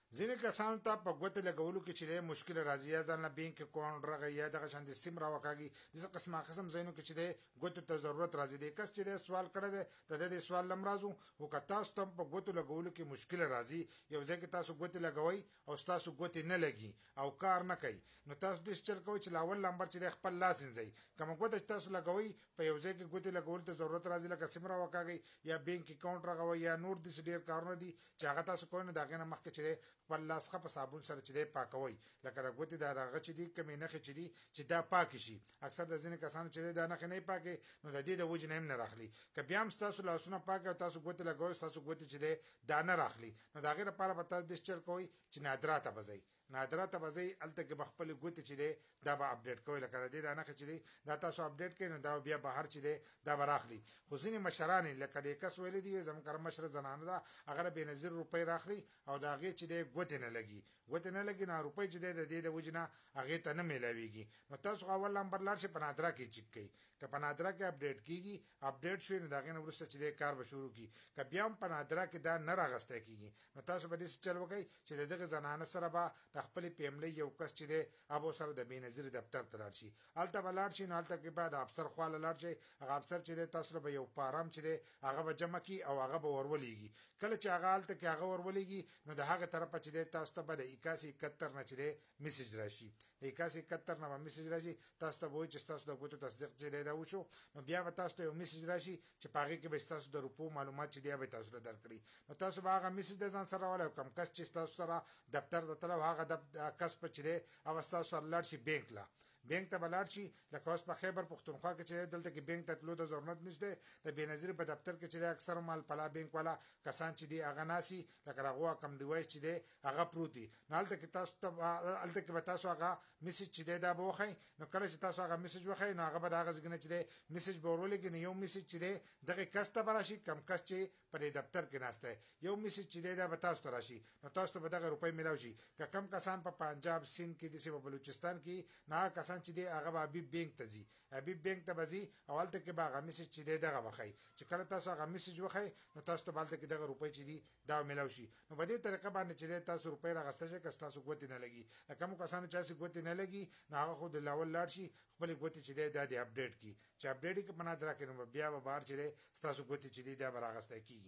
ځینې کسانو ته په ګوتې لګولو کې چې دی مشکل راځي، یا ځان له بینک اکاونټ رغی یا دغه شان د سیم راوکاږي، داسې قسم ځایونو کې چې دی ګوتو ته ضرورت راځي. دی کس چې دی سوال کړی دی د دې سوال لم راځو، خو که تاسو ته په ګوتو لګولو کې مشکل راځي، یو ځای کې تاسو ګوتې لګوئ او ستاسو ګوتې نه لګي او کار نه کوي، نو تاسو داسې چل کوئ چې لاول نمبر چې دی خپل لاس انځئ. کومه ګوته چې تاسو لګوئ په یو ځای کې ګوتې لګولو ته ضرورت راځي، لکه سیم راوکاږئ یا بینک اکاونټ رغوئ یا نور داسې ډېر کارونه دي چې هغه تاسو کوئ، نو د هغې نه مخکې چې دی خپل لاس ښه په صابون سره چې دی پاکوئ، لکه د ګوتې دا هغه چې دي کمې نښې چې دي چې دا پاکې شي. اکثر د ځینې کسانو چې دی دا نښې نه پاکې، نو د دې د وجې نه هم نه راخلي. که بیا هم ستاسو لاسونه پاک او تاسو ګوتې لګوئ، ستاسو ګوتې چې دی دا نه راخلي، نو د هغې لپاره به تاسو داسې چل کوئ چې نادرا ته به ځئ. نادرا ته به ځئ، هلته کې به خپلې ګوتې چې دی دا به اپډیټ کوئ، لکه د دې دا نښې چې دی دا تاسو اپډیټ کوئ، نو دا بیا بهر چې دی دا به راخلي. خو ځینې مشران یې لکه دې کس ویلی دي زموږ کره مشره زنانه ده، هغه له بېنظیر روپۍ راخلي او د هغې چې دی ګوتې نه لګي، ګوتې نه لګي، نو روپۍ چې دی د دې د وجې نه هغې ته نه میلاویږي. نو تاسو اول نمبر لاړ شئ، په نادرا کې چک کوئ. که په نادرا کې اپډیټ کېږي، اپډیټ شوي، نو د هغې نه وروسته چې دی کار به شروع کړي. که بیا هم په نادرا کې دا نه راغستی کېږي، نو تاسو به داسې چل وکئ چې د دغې زنانه سره به د خپلې فیملۍ یو کس چې دی هغو سره د بېنظیر دفتر ته لاړ شي. هلته به لاړ شي، نو هلته کې به د افسر خوا له لاړ شئ. هغه افسر چې دی تاسو له به یو فارم چې دی هغه به جمع کړي او هغه به ورولېږي. کله چې هغه هلته کې هغه ورولېږي، نو د هغې طرفه چې دی تاسو ته به د 8171 نه چې دی میسج راشي. د 8171 نه به میسج راشي، تاسو ته به وایي چې ستاسو د ګوتو تصدیق چې دی دا وشو. نو بیا به تاسو ته یو میسج راشي چې په هغې کې به ستاسو د روپو معلومات چې دی به تاسو ته درکړي. نو تاسو به هغه میسج د ځان سره راولئ، او کوم کس چې ستاسو سره دفتر ته تللی هغه کس په چې دی هغه ستاسو سره لاړ شي بینک له. بینک ته به لاړ شي، لکه اوس په خیبر پښتونخوا کې چې دی دلته کې بینک ته تلو ته ضرورت نشته. د بېنظیر په دفتر کې چې دی اکثر مال پلا بینک والا کسان چې دی هغه ناسي، لکه د هغو کم ډیوایس چې دی هغه پروت دي. نو هلته کې تاسو ته هلته کې به تاسو هغه میسج چې دی دا به وښئ. نو کله چې تاسو هغه میسج وښئ، نو هغه به د هغه ځای نه چې دی میسج به ورولېږي. نو یو میسج چې دی دغې کس ته به راشي، کم کس چې په دې دفتر کې ناست دی، یو میسج چې دی دا به تاسو ته راشي. نو تاسو ته به دغه روپۍ میلاو شي. که کم کسان په پنجاب، سیند کې داسې په بلوچستان کې، نو هغه کسان چې دی هغه به حبیب بینک ته ځي، حبیب بینک ته به ځي او هلته کې به هغه میسج چې دی دغه وښئ. چې کله تاسو هغه میسج وښئ، نو تاسو ته به هلته کې دغه روپۍ چې دي دا میلاو شي. نو په دې طریقه باندې چې دی تاسو روپۍ راغستی شئ، که ستاسو ګوتې نه لګي. د کومو کسانو چې هسې ګوتې نه لګي، نو هغه خو د لاول لاړ شي خپلې ګوتې چې دی دا دې اپډیټ کړي. چې اپډیټ یې کړي په نادرا کې، نو بیا به بهر چې دی ستاسو ګوتې چې دي دا به راغستی کېږي.